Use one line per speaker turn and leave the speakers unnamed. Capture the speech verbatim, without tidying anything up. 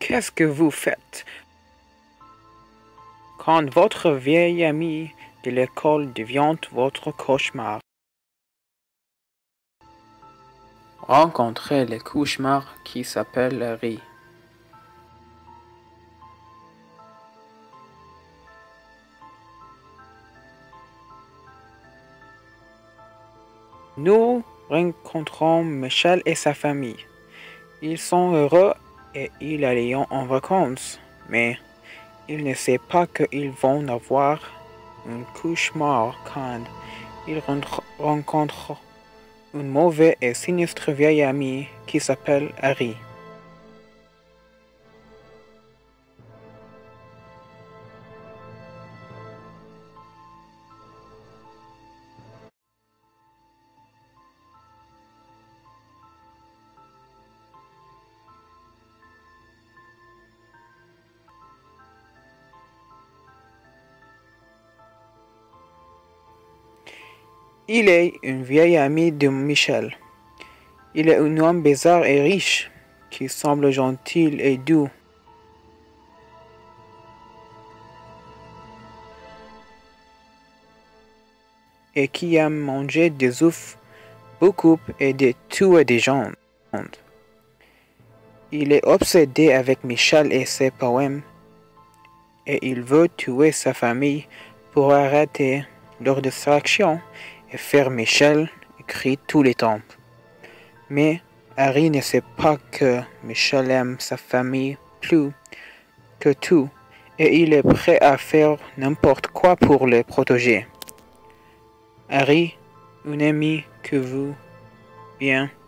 Qu'est-ce que vous faites quand votre vieil ami de l'école devient votre cauchemar? Rencontrez le cauchemar qui s'appelle Harry. Nous rencontrons Michel et sa famille. Ils sont heureux et ils allaient en vacances, mais ils ne savent pas qu'ils vont avoir un cauchemar quand ils rencontrent un mauvais et sinistre vieil ami qui s'appelle Harry. Il est un vieil ami de Michel. Il est un homme bizarre et riche, qui semble gentil et doux. Et qui aime manger des œufs beaucoup et de tuer des gens. Il est obsédé avec Michel et ses poèmes, et il veut tuer sa famille pour arrêter leur distraction et faire Michel écrire tous les temps. Mais Harry ne sait pas que Michel aime sa famille plus que tout, et il est prêt à faire n'importe quoi pour les protéger. Harry, un ami que vous bien